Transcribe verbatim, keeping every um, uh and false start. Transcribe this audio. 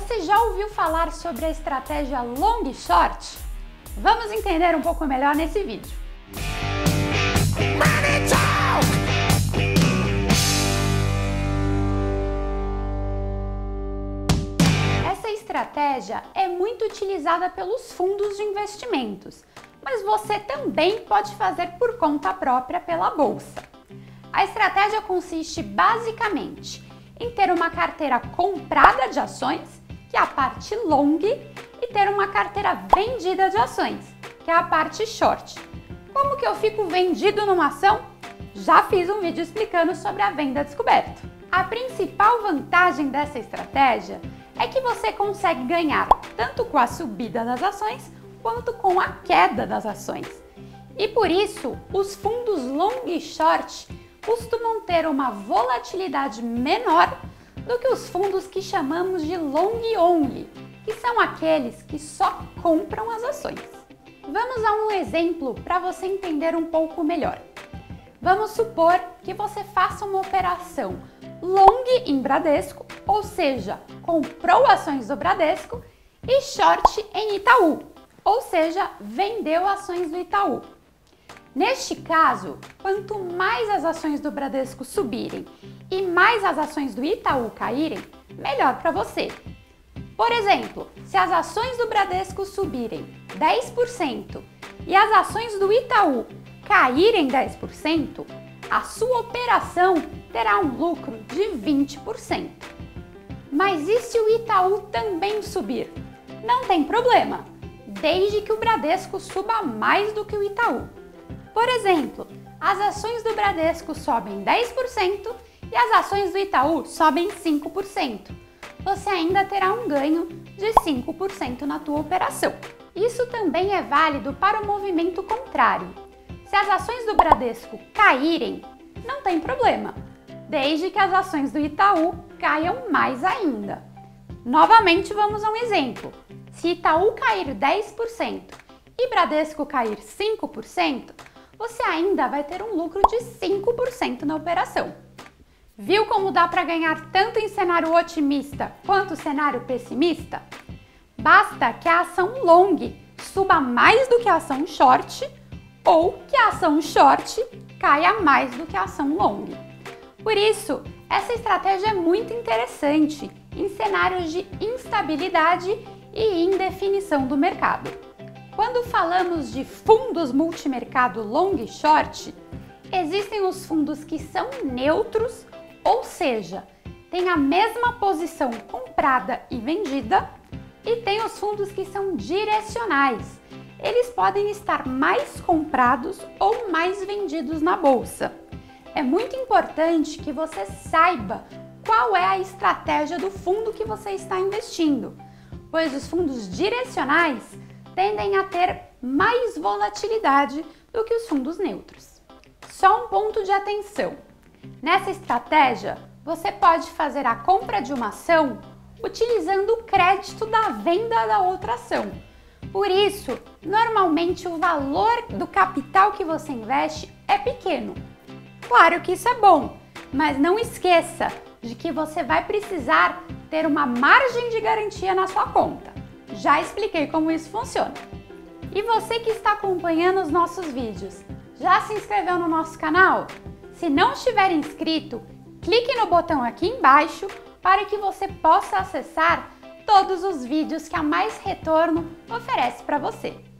Você já ouviu falar sobre a estratégia long e short? Vamos entender um pouco melhor nesse vídeo. Essa estratégia é muito utilizada pelos fundos de investimentos, mas você também pode fazer por conta própria pela bolsa. A estratégia consiste basicamente em ter uma carteira comprada de ações, que é a parte long, e ter uma carteira vendida de ações, que é a parte short. Como que eu fico vendido numa ação? Já fiz um vídeo explicando sobre a venda descoberto. A principal vantagem dessa estratégia é que você consegue ganhar tanto com a subida das ações quanto com a queda das ações. E por isso, os fundos long e short costumam ter uma volatilidade menor do que os fundos que chamamos de long only, que são aqueles que só compram as ações. Vamos a um exemplo para você entender um pouco melhor. Vamos supor que você faça uma operação long em Bradesco, ou seja, comprou ações do Bradesco, e short em Itaú, ou seja, vendeu ações do Itaú. Neste caso, quanto mais as ações do Bradesco subirem e mais as ações do Itaú caírem, melhor para você. Por exemplo, se as ações do Bradesco subirem dez por cento e as ações do Itaú caírem dez por cento, a sua operação terá um lucro de vinte por cento. Mas e se o Itaú também subir? Não tem problema, desde que o Bradesco suba mais do que o Itaú. Por exemplo, as ações do Bradesco sobem dez por cento e as ações do Itaú sobem cinco por cento. Você ainda terá um ganho de cinco por cento na tua operação. Isso também é válido para o movimento contrário. Se as ações do Bradesco caírem, não tem problema, desde que as ações do Itaú caiam mais ainda. Novamente, vamos a um exemplo. Se Itaú cair dez por cento e Bradesco cair cinco por cento, você ainda vai ter um lucro de cinco por cento na operação. Viu como dá para ganhar tanto em cenário otimista quanto cenário pessimista? Basta que a ação long suba mais do que a ação short ou que a ação short caia mais do que a ação long. Por isso, essa estratégia é muito interessante em cenários de instabilidade e indefinição do mercado. Quando falamos de fundos multimercado long e short, existem os fundos que são neutros, ou seja, têm a mesma posição comprada e vendida, e tem os fundos que são direcionais. Eles podem estar mais comprados ou mais vendidos na bolsa. É muito importante que você saiba qual é a estratégia do fundo que você está investindo, pois os fundos direcionais tendem a ter mais volatilidade do que os fundos neutros. Só um ponto de atenção. Nessa estratégia, você pode fazer a compra de uma ação utilizando o crédito da venda da outra ação. Por isso, normalmente o valor do capital que você investe é pequeno. Claro que isso é bom, mas não esqueça de que você vai precisar ter uma margem de garantia na sua conta. Já expliquei como isso funciona. E você que está acompanhando os nossos vídeos, já se inscreveu no nosso canal? Se não estiver inscrito, clique no botão aqui embaixo para que você possa acessar todos os vídeos que a Mais Retorno oferece para você.